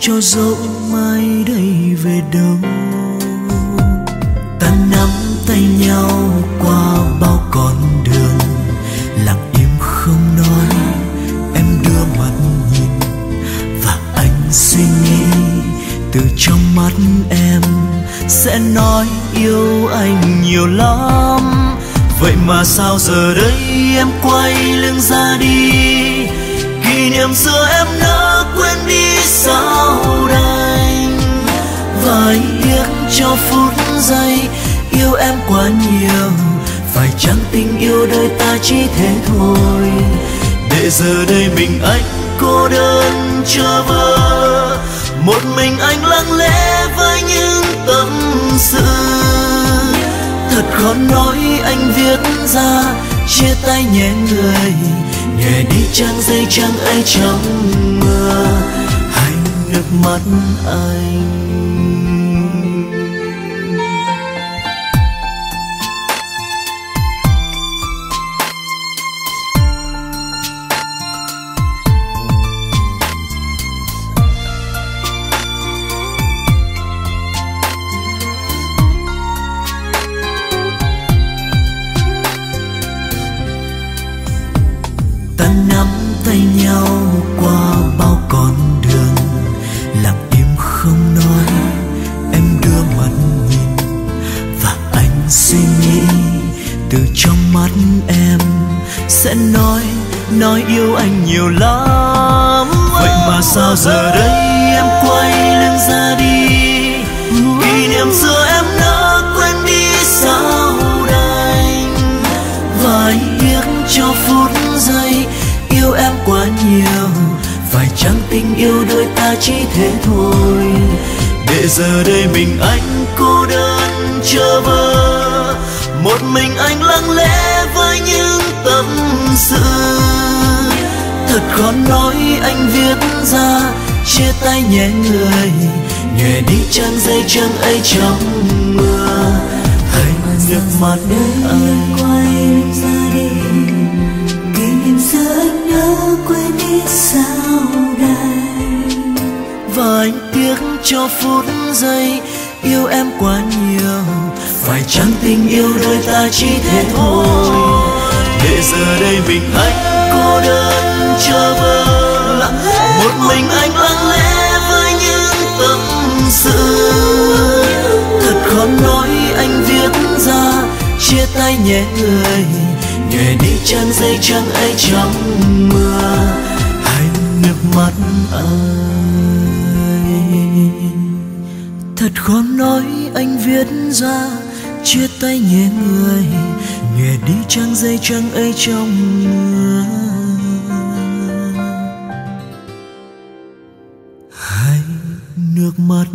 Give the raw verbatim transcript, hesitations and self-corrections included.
cho dẫu mai đây về đâu. Ta nắm tay nhau qua bao con đường, lặng im không nói. Em đưa mắt nhìn và anh suy nghĩ, từ trong mắt em sẽ nói yêu anh nhiều lắm. Vậy mà sao giờ đây em quay lưng ra đi, kỷ niệm xưa em đã quên đi sao đành. Và anh tiếc cho phút giây yêu em quá nhiều, phải chăng tình yêu đời ta chỉ thế thôi. Để giờ đây mình anh cô đơn chờ vơ, một mình anh lặng lẽ với những tâm sự. Thật khó nói anh viết ra chia tay nhé người, nhẹ đi trang giây trăng ấy trong mưa hay nước mắt anh. Nắm tay nhau qua bao con đường, lặng im không nói. Em đưa mắt nhìn và anh suy nghĩ, từ trong mắt em sẽ nói nói yêu anh nhiều lắm. Vậy mà sao giờ đây em quay lưng ra đi, kỷ niệm xưa em đã quên đi sao đành. Và anh tiếc cho phút giây yêu em quá nhiều, phải chăng tình yêu đôi ta chỉ thế thôi. Để giờ đây mình anh cô đơn chờ vơ, một mình anh lặng lẽ với những tâm sự. Thật khó nói anh viết ra chia tay nhé người, nhẹ đi trang giây trăng ấy trong mưa hay nước mắt anh. Quay ra đi, kỷ niệm xưa anh đã quên đi sao đành. Và anh tiếc cho phút giây yêu em quá nhiều, phải chăng tình yêu đôi ta chỉ thế thôi. Để giờ đây mình anh cô đơn chờ vơ, một mình anh lặng lẽ với những tâm sự. Thật khó nói anh viết ra chia tay nhé người, nhẹ đi trang giây trăng ấy trong mưa hay nước mắt anh. Thật khó nói anh viết ra chia tay nhé người, nhẹ đi trang giây trăng ấy trong mưa hay nước mắt